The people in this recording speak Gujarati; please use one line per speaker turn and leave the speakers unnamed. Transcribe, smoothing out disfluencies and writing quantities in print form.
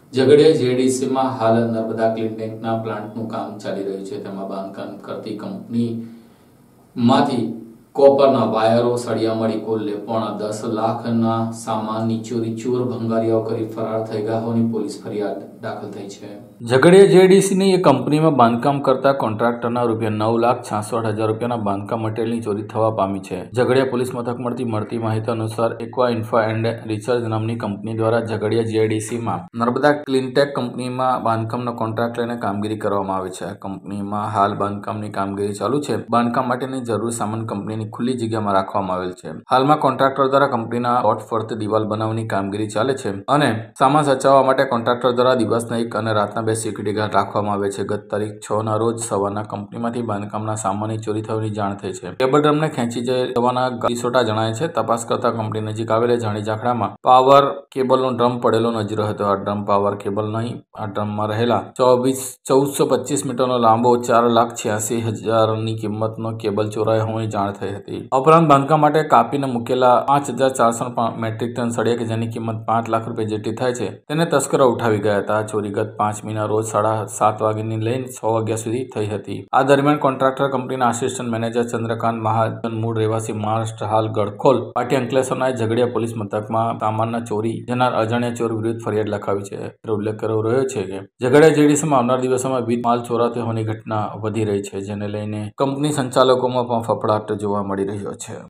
ઝઘડિયા જીઆઈડીસીમાં હાલ નર્મદા ક્લિનિકના પ્લાન્ટનું કામ ચાલી રહ્યું છે। તેમાં બાંધકામ કરતી કંપનીમાંથી કોપરના વાયરો સળિયા મળી કુલ 10 લાખના સામાનની ચોર ભંગારિયાઓ કરી ફરાર થઈ ગયા હોવાની પોલીસ ફરિયાદ દાખલ થઈ છે। ઝઘડિયા જીઆઈડીસીની એક કંપનીમાં બાંધકામ કરતા કોન્ટ્રાક્ટરના ₹9,66,000 રૂપિયાના બાંધકામ મટીરીયલની ચોરી થવા પામી છે। ઝઘડિયા પોલીસ મથક મળતી માહિતી અનુસાર એક્વા ઇન્ફ્રા એન્ડ રિસર્ચ નામની કંપની દ્વારા ઝઘડિયા જીઆઈડીસીમાં નર્મદા ક્લિનટેક કંપનીમાં બાંધકામનો કોન્ટ્રાક્ટ લઈને કામગીરી કરવામાં આવે છે। કંપનીમાં હાલ બાંધકામની કામગીરી ચાલુ છે। બાંધકામ માટેની જરૂરી સામાન કંપનીની ખુલ્લી જગ્યામાં રાખવામાં આવેલ છે। હાલમાં કોન્ટ્રાક્ટર દ્વારા કંપનીના પ્લોટ ફરતે દિવાલ બનાવવાની કામગીરી ચાલે છે અને સામાન સાચવવા માટે કોન્ટ્રાક્ટર દ્વારા દિવસના 1 અને રાતના 2 સિક્યુરિટી ગાર્ડ રાખવામાં આવે છે। ગત તારીખ 6 ના રોજ સવારના કંપનીમાંથી બાંધકામના સામાનની ચોરી થવાની જાણ થઈ છે। કેબલ ડ્રમને ખેંચી જવાના કિસ્સોટા જણાય છે। તપાસ કરતા કંપની નજીક આવેલા જાણી ઝાંખરામાં પાવર કેબલનો ડ્રમ પડેલો નજરે રહ્યો હતો। આ ડ્રમ પાવર કેબલ નહીં, આ ડ્રમમાં રહેલા 1425 મીટરનો લાંબો 4,86,000ની કિંમતનો કેબલ ચોરાયો હોવાની જાણ થઈ હતી। ઉપરાંત બાંધકામ માટે કાપીને મૂકેલા 5,400 મેટ્રિક ટન સળિયા કે જેની કિંમત 5 લાખ રૂપિયા જેટલી થાય છે તેને તસ્કરો ઉઠાવી ગયા હતા। ચોરી ગત 5 મીના રોજ 7:30 વાગ્યાની લઈને 6 વાગ્યા સુધી થઈ હતી। આ દરમિયાન કોન્ટ્રાક્ટર કંપનીના આસિસ્ટન્ટ મેનેજર ચંદ્રકાંત મહાજન મૂળ રહેવાસી મહારાષ્ટ્ર હાલ ગડખોલ પાટી અંકલેશ્વરના ઝઘડિયા પોલીસ મથકમાં સામાનના ચોરી જનાર અજાણ્યા ચોર વિરુદ્ધ ફરિયાદ લખાવી છે। ઉલ્લેખ કર્યો રહ્યો છે કે ઝઘડિયા જીઆઈડીસીમાં આવનાર દિવસોમાં વિવિધ માલ ચોરાતી હોવાની ઘટના વધી રહી છે, જેને લઈને કંપની સંચાલકોમાં પણ ફફડાટ જોવા મળી રહ્યો છે।